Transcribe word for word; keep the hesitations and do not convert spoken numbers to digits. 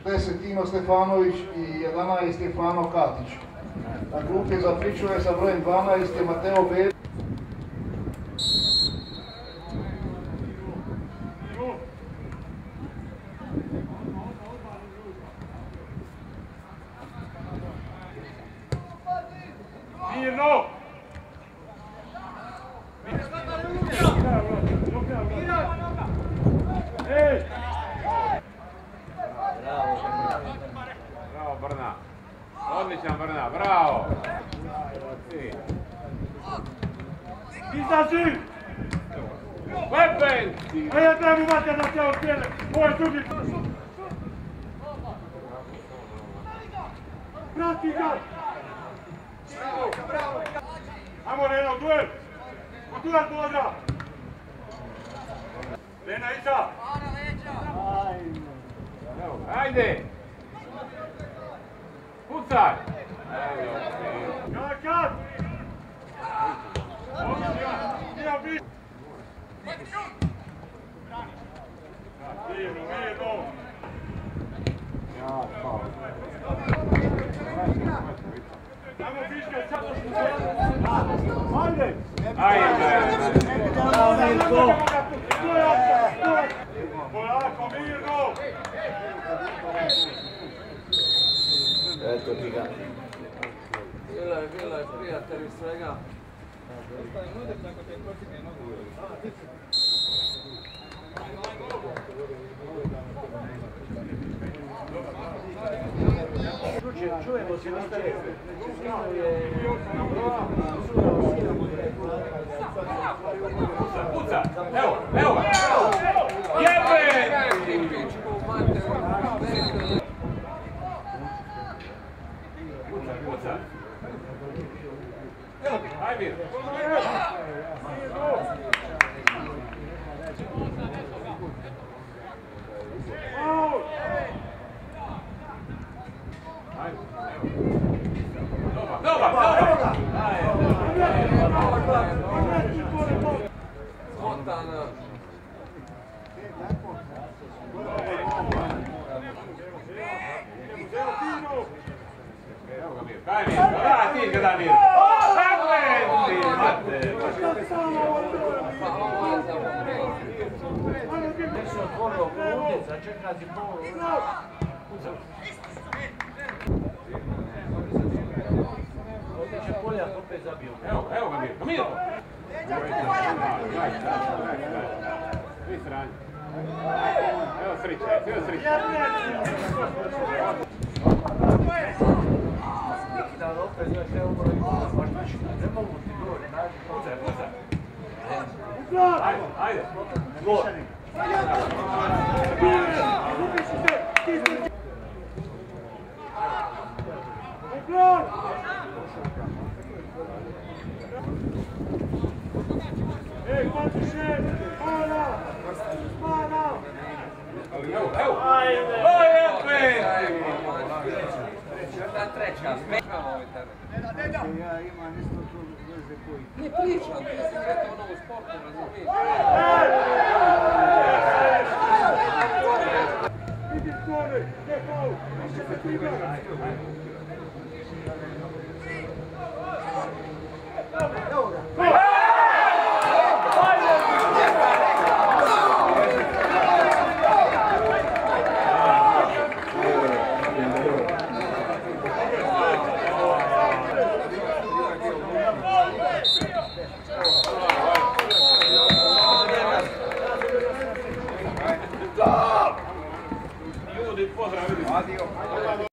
deset Tino Stefanović i jedanaest Stefano Katić. Na klupi za pričuve sa brojem dvanaest je Mateo Belić. Mirno! Ej! Bravo Brna! Odličan Brna, bravo! Izađi! Lepen! A ja trebam imati na tijelo stijele! Ovo je drugi! Prati ga! Ajmo Rena, u duel! U duel Boda! Rena, iza! Ajde! Pucaj! Kakad! Nije bi! Divno, mirno! Ajmo Fiška, sad! Ajde! Ajde! Polako, mirno! Eto ti ga. Bilo je, bilo je prijatelji svega. Čujemo se nastaviti. Puca! Evo, evo! Jebe! Puca, puca! Ajde! Dobar, dobar! Spontana. Evo ga Mir, kaj Mir, da ti ga da Mir! Tako je! Gdje se otvorio utjeca, čeka si pol. Ovdje će Poljak opet zabio. Evo, evo ga Mir, pa Mir! Svi sranje. Evo sriće, evo sriće. Da, opet znaš, evo mora i Poljak, baš ništa. Ne mogu ti doći, nađi. Pucaj, pucaj. Ajde, ajde. Gol. Ej, Matuše! Mana! Mana! Evo, evo! Ajde! Ajde, opet! Da treća, smekamo ovaj tebe. Ja imam isto tu veze koji. Ne pričam, ti si kreto ono u sportu, razumiješ? Vidi skore, ne faul, više se pribjera. Evo ga! Ljudi, pozdrav, vidim.